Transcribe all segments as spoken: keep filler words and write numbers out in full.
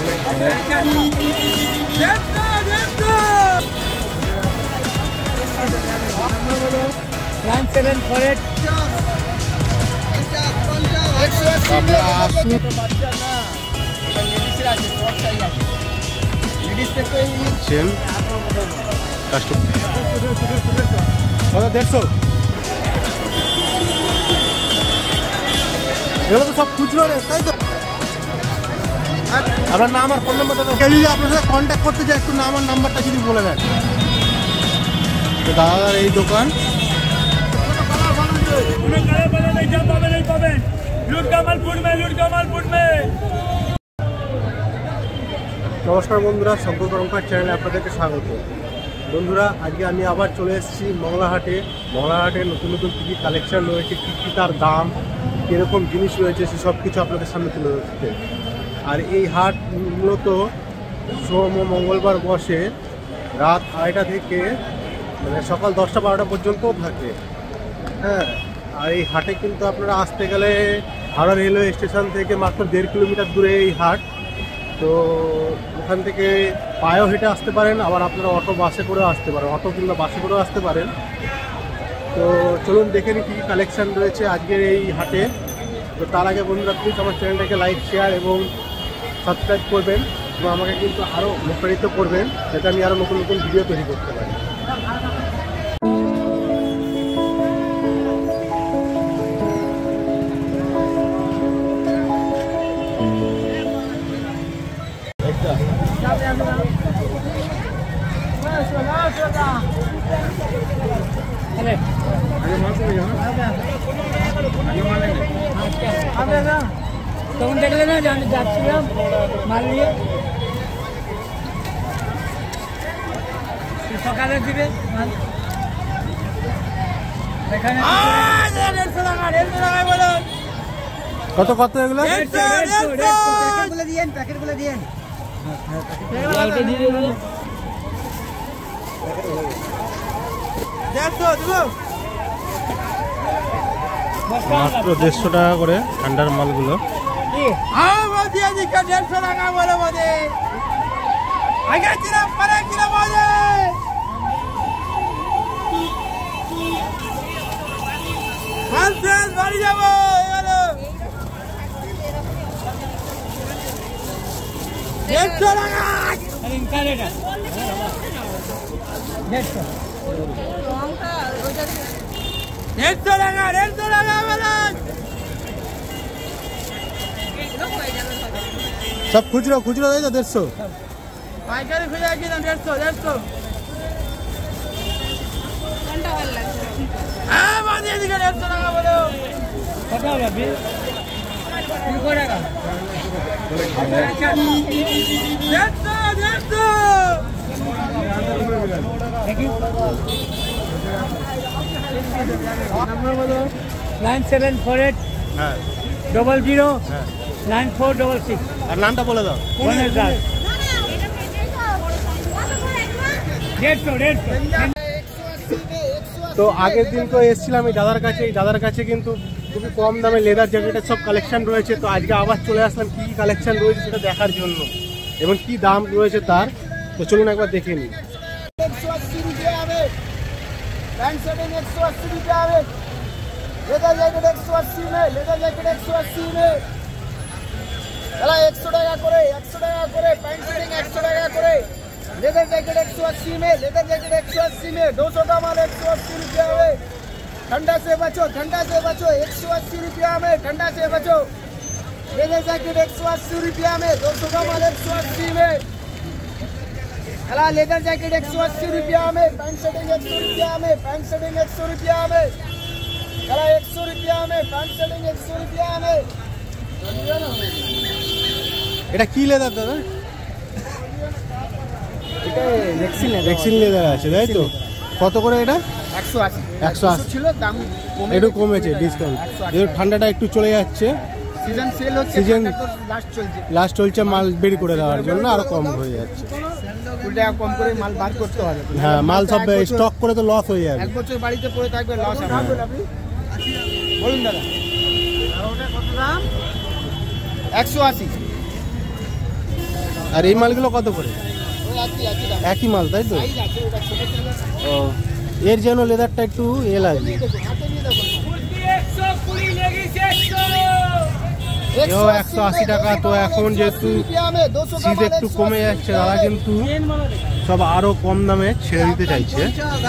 Nine seven four eight দেড়শো এগুলো তো সব খুচরো রে, তাই তো? আপনার নাম আর ফোন নাম্বারটা কেউ যদি আপনার সাথে কন্ট্যাক্ট করতে চায় একটু নাম আর নাম্বারটা যদি বলে দেন। তো দাদার এই দোকান নমস্কার বন্ধুরা, শঙ্কর কর্মকার চ্যানেলে আপনাদেরকে স্বাগত। বন্ধুরা, আজকে আমি আবার চলে এসেছি মংলাহাটে। মংলাহাটে নতুন নতুন কী কী কালেকশান রয়েছে, কী কী তার দাম, কীরকম জিনিস রয়েছে, সেসব কিছু আপনাদের সামনে তুলে ধরতে। আর এই হাট মূলত সোম ও মঙ্গলবার বসে রাত আড়াইটা থেকে মানে সকাল দশটা বারোটা পর্যন্ত থাকে। হ্যাঁ, আর এই হাটে কিন্তু আপনারা আসতে গেলে হাওড়া রেলওয়ে স্টেশন থেকে মাত্র দেড় কিলোমিটার দূরে এই হাট। তো ওখান থেকে পায়েও হেঁটে আসতে পারেন, আবার আপনারা অটো বাসে করেও আসতে পারেন, অটো কিংবা বাসে করেও আসতে পারেন। তো চলুন দেখে নিই কী কী কালেকশান রয়েছে আজকের এই হাটে। তো তার আগে বন্ধুরা প্লিজ আমার চ্যানেলটাকে লাইক, শেয়ার এবং সাবস্ক্রাইব করবেন এবং আমাকে কিন্তু আরও অনুপ্রাণিত করবেন যাতে আমি আরও নতুন নতুন ভিডিও তৈরি করতে পারি। তখন দেখলে না যে আমি যাচ্ছিলাম মাল নিয়ে, সকালে দিবে মাল এখানে। কত কত এগুলো? প্যাকেটগুলো দিয়েন, প্যাকেটগুলো দিয়েন। মাত্র দেড়শো টাকা করে ঠান্ডার মালগুলো। দেড়শো টাকা বলে বোধে আগে কিনা পরে কিনা বোধে বাড়ি যাবো। দেড়শো টাকা দেড়শো দেড়শো টাকা দেড়শো টাকা বলেন। সব খুচরো খুচরো তাই তো? দেড়শো পাইকারি খুঁজে কিনা দেড়শো দেড়শো। হ্যাঁ বাদিয়ে দিকে দেড়শো টাকা বলো। কত হবে তিনশো টাকা দেড়শো দেড়শো। নাম্বার বলো নাইন সেভেন ফোর এইট হ্যাঁ ডবল জিরো হ্যাঁ নাইন ফোর ডবল সিক্স। আর নামটা বলে দাও। তো আগের দিন তো এসেছিলাম এই দাদার কাছে। এই দাদার কাছে কিন্তু খুবই কম দামে লেদার জ্যাকেটের সব কালেকশন রয়েছে। তো আজকে আবার চলে আসলাম কী কী কালেকশন রয়েছে সেটা দেখার জন্য এবং কি দাম রয়েছে তার। তো চলুন একবার দেখে নিই। একশো আশি রুপিয়া হবে প্যান্ট শার্টিং, একশো আশি রুপিয়া হবে লেদার জ্যাকেট, একশো আশি মে লেদার জ্যাকেট, একশো আশি মে এলা একশো টাকা করে, একশো টাকা করে প্যান্ট শার্টিং, একশো টাকা করে লেদার জ্যাকেট, একশো আশি মে লেদার জ্যাकेट, একশো আশি মে দুশো का माल একশো আশি रुपया है। ठंडा से बचो, ठंडा से बचो, एकशो अस्सी रुपया में ठंडा से बचो। लेदर जैकेट एकशो अस्सी रुपया में दोस्तों का माल एकशो अस्सी में। अला लेदर जैकेट एकशो अस्सी रुपया में, पैंट शर्टिंग एकशो रुपया में, पैंट शर्टिंग एकशो रुपया में, अला एकशो रुपया में, पैंट शर्टिंग एकशो रुपया में। এটা কি লেদার দাদা? এটা রেক্সিন লেদার, রেক্সিন লেদার আছে তাই তো? কত করে এটা? একশো আশি একশো আশি ছিল, দাম একটু কমেছে ডিসকাউন্ট। যেহেতু ঠান্ডাটা একটু চলে যাচ্ছে, সিজন সেল হচ্ছে, সিজন লাস্ট চলছে, লাস্ট চলছে মাল বের করে দেওয়ার জন্য আরো কম হয়ে যাচ্ছে। কুড়ি টাকা কম করে মাল বার করতে হবে। হ্যাঁ, মাল সব স্টক করে তো লস হয়ে যাবে। এক বছর বাড়িতে পড়ে থাকবে, লস হবে। বলুন দাদা একশো আশি। আর এই মালগুলো কত করে? ওই একই একই দাম। একই মাল তাই তো? সাইজ আছে, ওটা ছোট ছোট। ও এর যেন লেদারটা একটু এ লাগবে। হাতে নিয়ে দেখুন। একশো কুড়ি লেগিস একশো। এও একশো আশি টাকা। তো এখন যেহেতু শীত একটু কমে যাচ্ছে, তারা কিন্তু সব আরো কম দামে ছেড়ে দিতে চাইছে।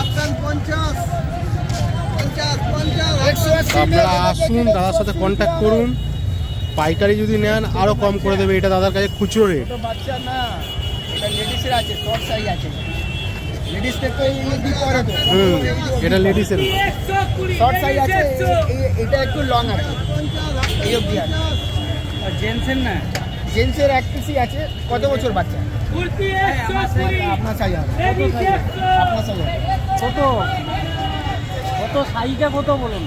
আপনারা আসুন, দাদার সাথে কন্ট্যাক্ট করুন। পাইকারি যদি নেন আরো কম করে দেবে। এটা দাদার কাছে খুচরো রেট। বাচ্চা না, এটা লেডিসের আছে, শর্ট সাইজ আছে। লেডিসদের তো এই দি পরে তো। হুম, এটা লেডিসের। একশো কুড়ি শর্ট সাইজ লেগিস আছে, একশো। এ- এটা একটু লং আছে। এই অবধি আছে। আর জেন্টসের না জেন্টসের এক পিসি আছে। কত বছর বাচ্চা? কুর্তি একশো কুড়ি আপনার সাইজ হবে। লেগিস একশো। আপনার সাইজ হবে। কত কত সাইজটা কত বলুন?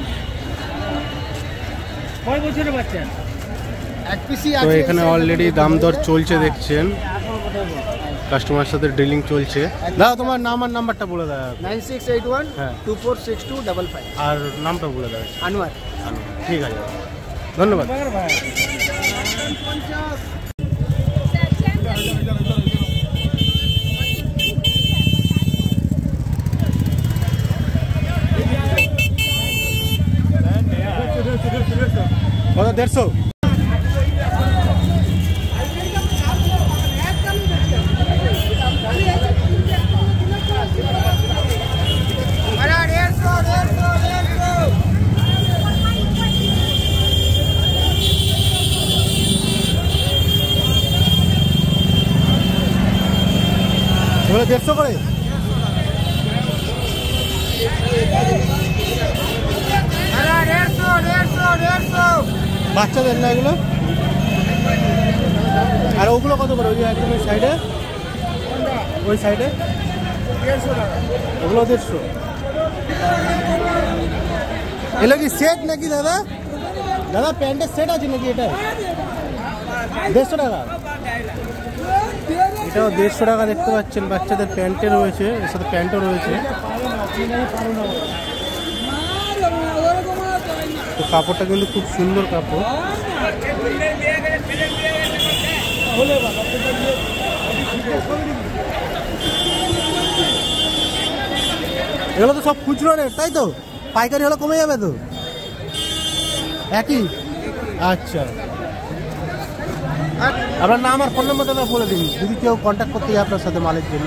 কয় বছরের বাচ্চা? এক পিসি তো আছে। এখানে অলরেডি দাম দর চলছে দেখছেন, এখন কোথায় বল? কাস্টমার সাথে ডিলিং চলছে। দাদা তোমার নাম আর নাম্বারটা বলে দাও নাইন সিক্স এইট ওয়ান হ্যাঁ। Two four six two double five. আর নামটা বলে দাও। আনোয়ার। ঠিক আছে, ধন্যবাদ। ভাই কত? দেড়শো। এগুলো দেড়শো করে। বাচ্চাদের না এগুলো? আর ওগুলো কত করে? ওই যে একদম ওই সাইডে, ওই সাইডে ওগুলো দেড়শো। এগুলো কি সেট নাকি দাদা? দাদা প্যান্টের সেট আছে নাকি? এটা দেড়শো টাকা। এটাও দেড়শো টাকা দেখতে পাচ্ছেন। বাচ্চাদের প্যান্টে রয়েছে, এর সাথে প্যান্টও রয়েছে। তো কাপড়টা কিন্তু খুব সুন্দর কাপড়। এগুলো তো সব খুচরো রেট তাই তো? পাইকারি হলে কমে যাবে তো? একই? আচ্ছা, আপনার নাম আর ফোন নম্বরটা বলে দিন যদি কেউ কন্ট্যাক্ট করতে যায় আপনার সাথে মালের জন্য।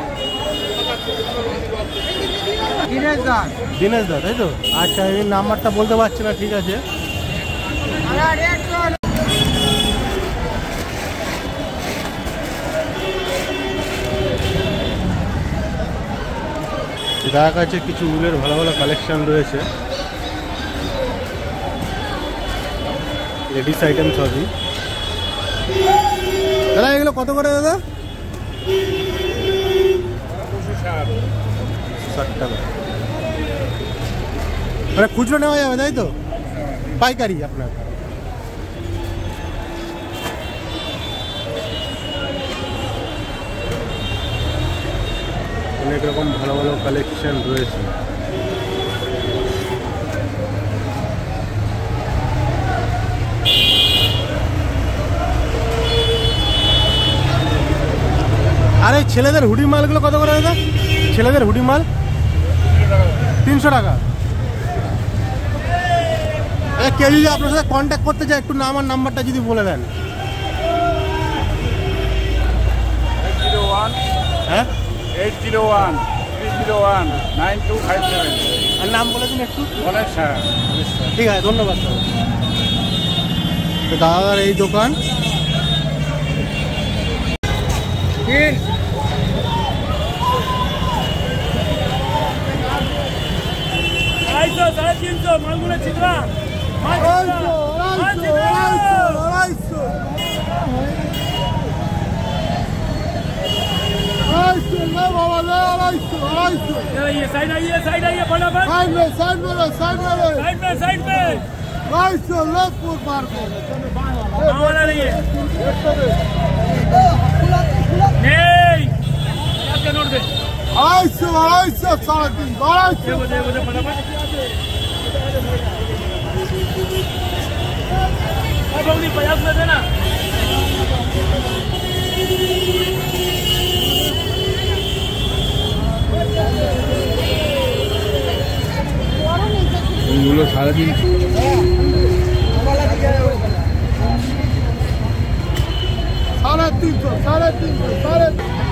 দিনেশ দা। দিনেশ দা তাই তো? আচ্ছা, এই নাম্বারটা বলতে পারছি না, ঠিক আছে। দাদার কাছে কিছু উলের ভালো ভালো কালেকশন রয়েছে, লেডিস আইটেম সবই। দাদা এগুলো কত করে দাদা? ষাট টাকা। মানে খুচরো নেওয়া যাবে তাই তো? পাইকারি আপনার? অনেক রকম ভালো ভালো কালেকশন রয়েছে। আর এই ছেলেদের হুডি মালগুলো কত করে দাদা? ছেলেদের হুডি মাল তিনশো টাকা। কেউ যদি আপনার সাথে কন্ট্যাক্ট করতে চায় একটু নাম আর নাম্বারটা যদি বলে দেন। হ্যাঁ, eight zero one three zero one nine two five seven. আর নাম বলে দিন একটু। অনেক স্যার। ঠিক আছে, ধন্যবাদ স্যার। তো দাদার এই দোকান আড়াইশো সাড়ে তিনশো মালগুলো চিত্রা साइड आइए साइड आइए फटाफट साइड में साइड में साइड में साइड पे साइड पे राइट लेफ्ट मार को वाला नहीं है नहीं क्या नोट दे ऐसे ऐसे साढ़े तीन ये बजे बजे फटाफट अब अपनी पचास में देना साढ़े तीन सौ साढ़े तीन सौ साढ़े तीन सौ साढ़े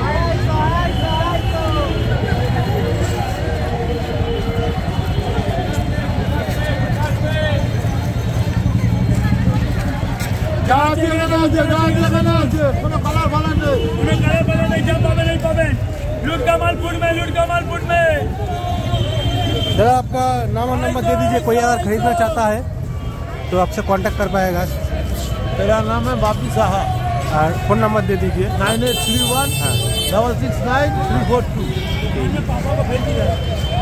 কোনো কালার ভালো নেই लूट कमालपुर में लूट कमालपुर में। दादा आपका नाम और नंबर दे दीजिए, कोई अगर खरीदना चाहता है तो आपसे कांटेक्ट कर पाएगा। मेरा नाम है बापी साहा। और फ़ोन नंबर दे दीजिए। Nine eight three one double six nine three four two. पापा को भेज दिया।